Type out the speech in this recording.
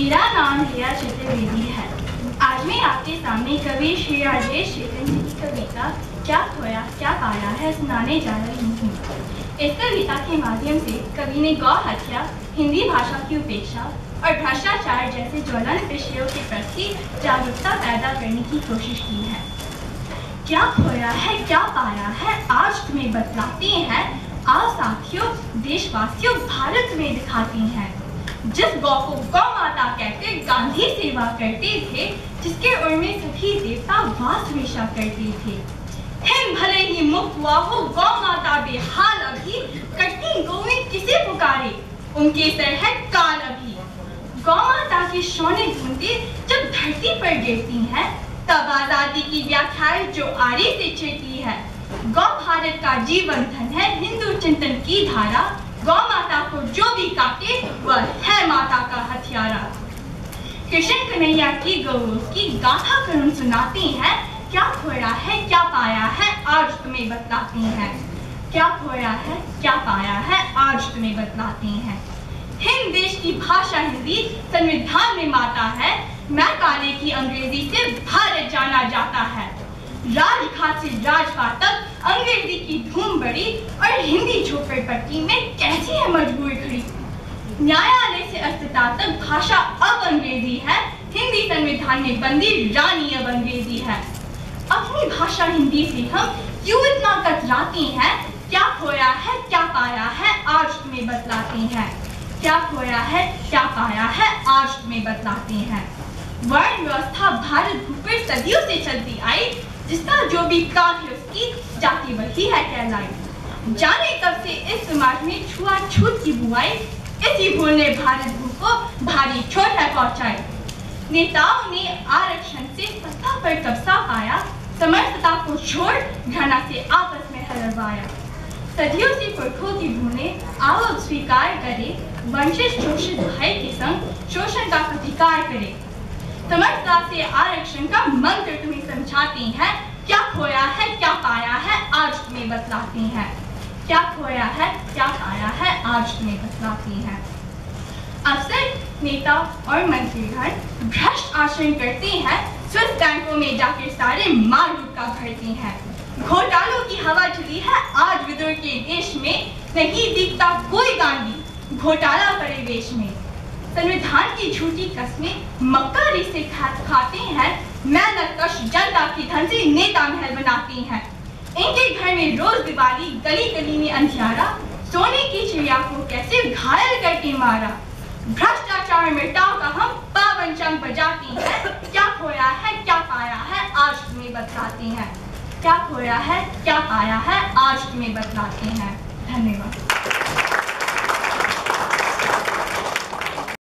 मेरा नाम रिया चतुर्वेदी है। आज मैं आपके सामने कवि श्री राजेश शेखर जी की कविता क्या खोया क्या पाया है सुनाने जा रही हूँ। इस कविता के माध्यम से कवि ने गौ हत्या, हिंदी भाषा की उपेक्षा और भ्रष्टाचार जैसे ज्वलंत विषयों के प्रति जागरूकता पैदा करने की कोशिश की है। क्या खोया है क्या पाया है आज तुम्हें बतलाते हैं, आओ साथियों देशवासियों भारत में दिखाते हैं। जिस गौ को गौ माता कहते गांधी सेवा करते थे, जिसके उर में सभी देवता वास हमेशा करते थे। हिंद भले ही मुक्त हुआ हो, गौ माता बेहाल अभी, कटती गौएं किसे पुकारे, उनके सर है काल अभी। गौ माता की शौने ढूंढते जब धरती पर गिरती हैं, तब आजादी की व्याख्याएं जो आरी से छिड़ती है। गौ भारत का जीवन धन है, हिंदू चिंतन की धारा, गौ माता को जो भी काटे वह है माता का हथियारा। कृष्ण कन्हैया की गौरों की गाथा करुण सुनाते हैं, क्या खोया है क्या पाया है आज तुम्हें बतलाते हैं। क्या खोया है क्या पाया है आज तुम्हें बतलाते हैं। हिंद देश की भाषा हिंदी संविधान में माता है, मैं काले की अंग्रेजी से भारत जाना जाता है। राजघाट से राजपाट तक अंग्रेजी की धूम बढ़ी और हिंदी झोपड़पट्टी में कैसी है मजबूरी खड़ी। न्यायालय से अस्पताल तक भाषा अब अंग्रेजी है, हिंदी संविधान में बंदी रानी अब अंग्रेजी है। अपनी भाषा हिंदी से हम क्यों इतना कतराते हैं, क्या खोया है क्या पाया है आज तुम्हें बतलाते हैं। क्या खोया है क्या पाया है आज तुम्हें बतलाते हैं। वर्ण व्यवस्था भारत भूमि पर सदियों से चलती आई, जिसका जो भी काम है उसकी जाति वही है कहलाई। जाने कब से इस समाज में छुआछूत की बुआई, इसी भूल ने भारत भूमि को भारी चोट है पहुंचाई। नेताओं ने आरक्षण से सत्ता पर कब्जा पाया, समर्थता को छोड़ घृणा से आपस में हलवाया। सदियों से पुरखों की भूले आओ अब स्वीकार करे, वंचित शोषित भाई के संग शोषण का प्रतिकार करे। समर्थता से आरक्षण का मंत्र तुम्हें समझाते हैं, क्या खोया है क्या पाया है आज तुम्हें बतलाते हैं। क्या खोया है क्या पाया है आज तुम्हें बतलाते हैं। अफसर नेता और मंत्रीगण भ्रष्ट आचरण करते हैं, स्विस बैंकों में जाकर सारे माल गुटखा भरते हैं। घोटालों की हवा चली है आज विदुर के देश में, नहीं दिखता कोई गांधी घोटाला परिवेश में। संविधान की झूठी कस्में मक्कारी से खाते हैं, मेहनतकश जनता की धन से नेता महल बनाते हैं। इनके घर में रोज दिवाली गली गली में अंधियारा, सोने की चिड़िया को कैसे घायल करके मारा। भ्रष्टाचार मिटाओ का हम पावन चंग बजाते हैं, क्या खोया है क्या पाया है आज तुम्हें बतलाते हैं। क्या खोया है क्या पाया है आज तुम्हें बतलाते हैं। धन्यवाद।